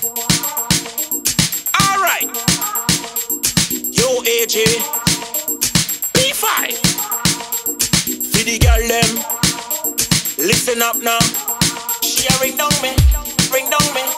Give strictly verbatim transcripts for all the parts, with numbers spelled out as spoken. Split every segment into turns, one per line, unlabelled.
Alright. Yo, A J. B five. For the girl them. Listen up now. She a ring down me. Ring down me.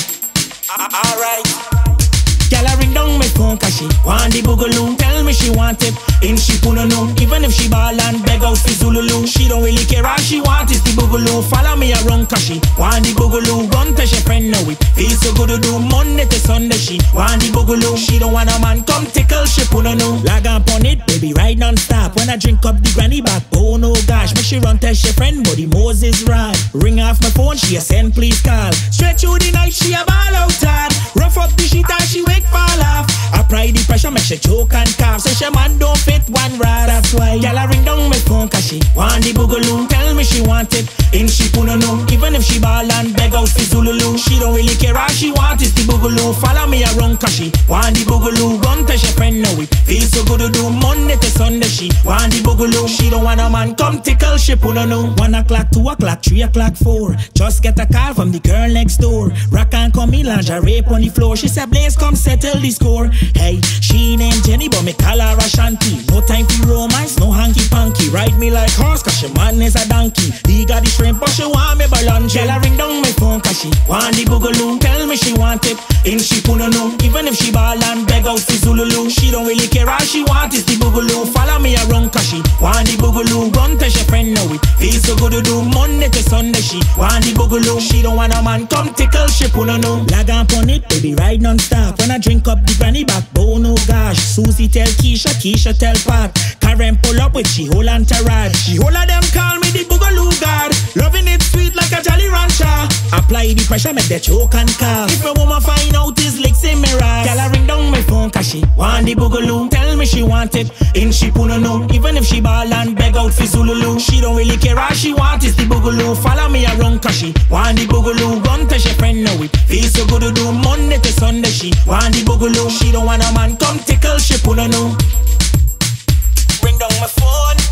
Alright.
Girl a ring down me phone cause she want the boogaloo. Tell me she want it, in she puna no. Even if she ball and beg out for Zululu, she don't really care, all she want is the boogaloo. Follow me around cause she want the boogaloo. Run to she friend know it, feel so good to do. Monday to Sunday she want the boogaloo. She don't want a man come tickle she puna no. Lag on it, baby, right non-stop. When I drink up the granny back, oh no gosh. Me she run to she friend, buddy Moses ride. Ring off my phone, she a send please call. Stretch through the night, she a ball out hard. Rough up the shit and she wake fall off. Apply the pressure, make she choke and cough. Say she man don't fit one rod, that's why. Girl a ring down my phone cause she want the boogaloo. Tell me she want it, in she puna no. Even if she ball and beg out for Zululu, she don't really care, all she want is the boogaloo. Follow me around cause she want the boogaloo. Run to she friend know it, feel so good to do. Monday to Sunday she want the boogaloo. She don't want a man come tickle she puna no. One o'clock, two o'clock, three o'clock, four. Just get a call from the girl next door. Rock and come in, lingerie on the floor. She said Blaze come settle the score. Hey, she named Jenny but me call her Ashanti. No time for romance, no hanky panky. Ride me like horse cause she man is a donkey. He got the shrimp but she want me balance. Girl a ring down my phone cause she want the boogaloo. Tell me she want it, in she puna no. Even if she ball and beg out for Zululu, she don't really care, all she want is the boogaloo. Follow me around cause she want the boogaloo. Run to she friend know it, feel so good to do. Monday to Sunday she want the boogaloo. She don't want a man come tickle she puna no. Lag on it, baby, ride non-stop. When I drink up the granny back, oh no gosh. Susie tell Keisha, Keisha tell Pat. Karen pull up with she whole entourage. She whole of them call me the boogaloo god. Loving it sweet like a Jolly Rancher. Apply the pressure, make the choke and cough. If a woman find out his legs in me rise. Girl a ring down my phone cause she want the boogaloo. Tell me she want it, in she puna no. Even if she ball and beg out for Zululu, she don't really care, all she want is the boogaloo. Follow me around cause she want the boogaloo. Run to she friend know it, feel so good to do. Monday to Sunday she want the boogaloo. She don't want a man come tickle she puna no.
Ring down my phone.